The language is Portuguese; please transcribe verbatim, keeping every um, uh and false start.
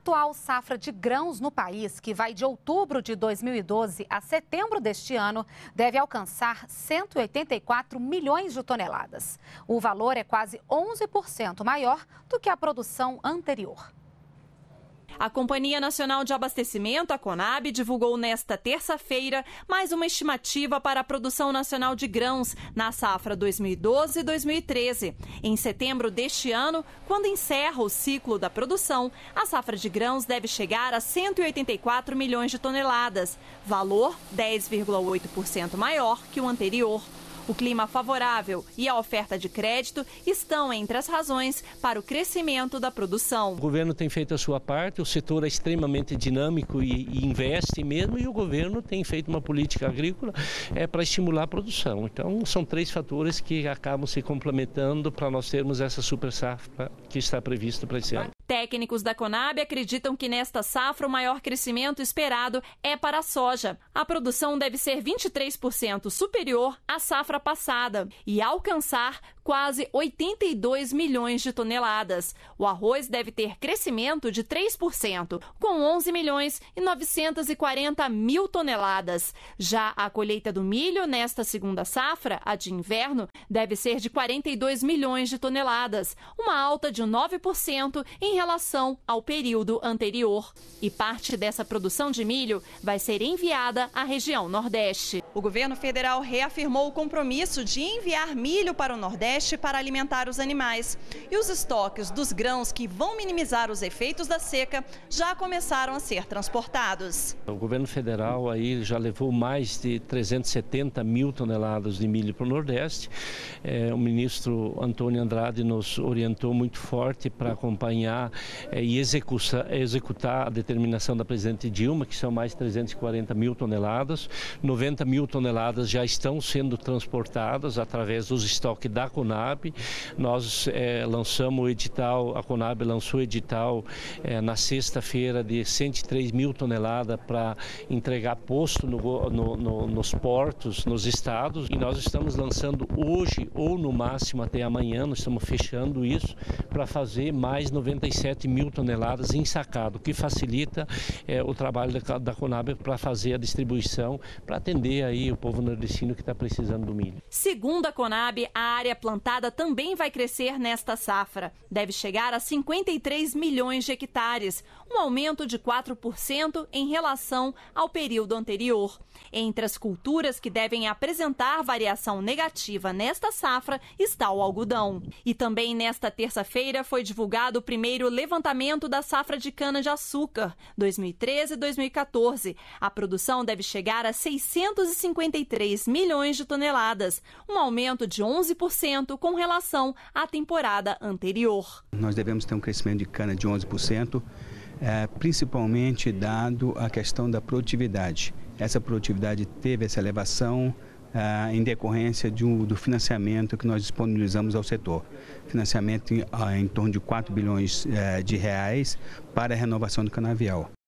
atual safra de grãos no país, que vai de outubro de dois mil e doze a setembro deste ano, deve alcançar cento e oitenta e quatro milhões de toneladas. O valor é quase onze por cento maior do que a produção anterior. A Companhia Nacional de Abastecimento, a CONAB, divulgou nesta terça-feira mais uma estimativa para a produção nacional de grãos na safra dois mil e doze e dois mil e treze. Em setembro deste ano, quando encerra o ciclo da produção, a safra de grãos deve chegar a cento e oitenta e quatro milhões de toneladas, valor dez vírgula oito por cento maior que o anterior. O clima favorável e a oferta de crédito estão entre as razões para o crescimento da produção. O governo tem feito a sua parte, o setor é extremamente dinâmico e, e investe mesmo, e o governo tem feito uma política agrícola é, para estimular a produção. Então, são três fatores que acabam se complementando para nós termos essa super safra que está prevista para esse ano. Técnicos da CONAB acreditam que nesta safra o maior crescimento esperado é para a soja. A produção deve ser vinte e três por cento superior à safra passada e alcançar quase oitenta e dois milhões de toneladas. O arroz deve ter crescimento de três por cento, com onze milhões e novecentos e quarenta mil toneladas. Já a colheita do milho nesta segunda safra, a de inverno, deve ser de quarenta e dois milhões de toneladas, uma alta de nove por cento em relação ao período anterior. E parte dessa produção de milho vai ser enviada à região Nordeste. O governo federal reafirmou o compromisso de enviar milho para o Nordeste para alimentar os animais. E os estoques dos grãos que vão minimizar os efeitos da seca já começaram a ser transportados. O governo federal aí já levou mais de trezentos e setenta mil toneladas de milho para o Nordeste. É, o ministro Antônio Andrade nos orientou muito forte para acompanhar é, e executar, executar a determinação da presidente Dilma, que são mais trezentos e quarenta mil toneladas. noventa mil toneladas já estão sendo transportadas através dos estoques da CONAB. Nós é, lançamos o edital, a CONAB lançou o edital é, na sexta-feira de cento e três mil toneladas para entregar posto no, no, no, nos portos, nos estados. E nós estamos lançando hoje, ou no máximo até amanhã, nós estamos fechando isso, para fazer mais noventa e sete mil toneladas ensacado, que facilita é, o trabalho da, da CONAB para fazer a distribuição, para atender aí o povo nordestino que está precisando do milho. Segundo a CONAB, a área plantada também vai crescer nesta safra. Deve chegar a cinquenta e três milhões de hectares, um aumento de quatro por cento em relação ao período anterior. Entre as culturas que devem apresentar variação negativa nesta safra está o algodão. E também nesta terça-feira foi divulgado o primeiro levantamento da safra de cana-de-açúcar, dois mil e treze e dois mil e quatorze. A produção deve chegar a seiscentos e cinquenta e três milhões de toneladas, um aumento de onze por cento com relação à temporada anterior. Nós devemos ter um crescimento de cana de onze por cento, é, principalmente dado a questão da produtividade. Essa produtividade teve essa elevação é, em decorrência de um, do financiamento que nós disponibilizamos ao setor. Financiamento em, em torno de quatro bilhões é, de reais para a renovação do canavial.